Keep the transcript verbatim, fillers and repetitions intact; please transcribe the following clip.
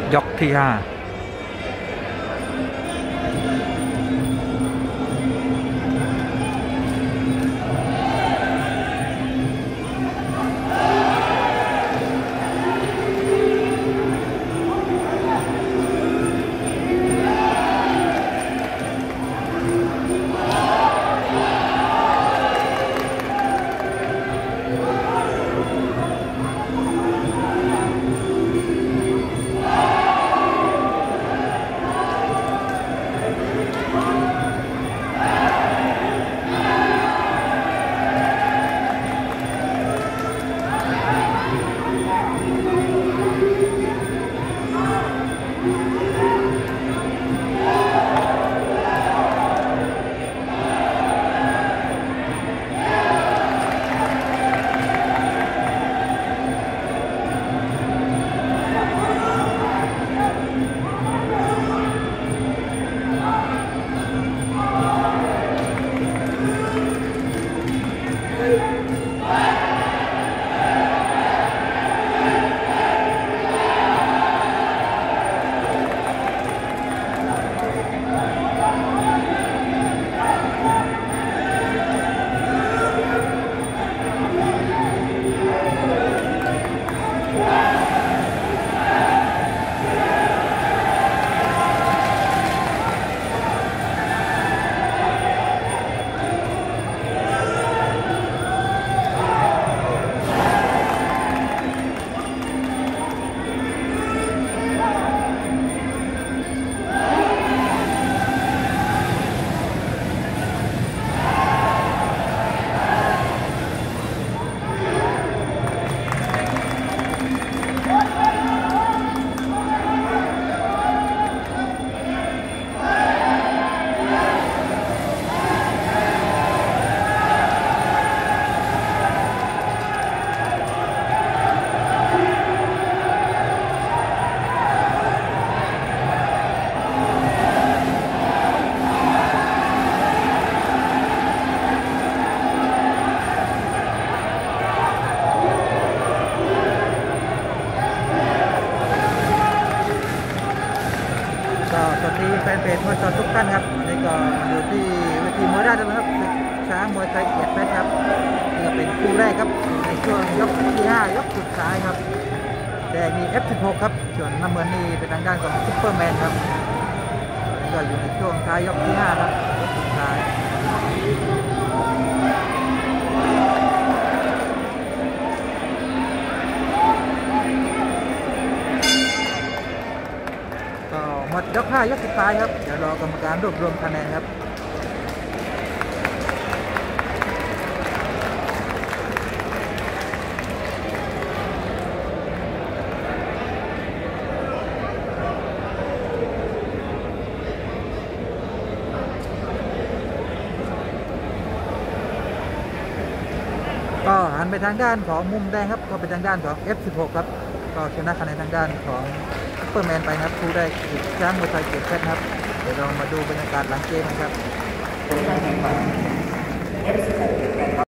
ยกที่ห้าสวัสดีแฟนเพจมวยสดทุกท่านครับวันนี้ก็อยู่ที่เวทีมวยราชดำเนินครับช้างมวยไทยเกียรติเพชรครับนี่ก็เป็นคู่แรกครับในช่วงยกที่ห้ายกสุดท้ายครับแดงมี เอฟ สิบหก ครับส่วนน้ำเงินนี่เป็นทางด้านของซุปเปอร์แมนครับนี่ก็อยู่ในช่วงท้ายยกที่ห้าครับยกสุดท้ายหมดยกห้ายกสุดท้ายครับเดี๋ยวรอกรรมการรวบรวมคะแนนครับก็หันไปทางด้านของมุมแดงครับก็เป็นทางด้านของ เอฟ สิบหก ครับก็ชนะคะแนนทางด้านของซุปเปอร์แมนไปครับคู่ได้ช้างมวยไทยเกียรติเพชรครับเดี๋ยวเรามาดูบรรยากาศหลังเกมกันครับ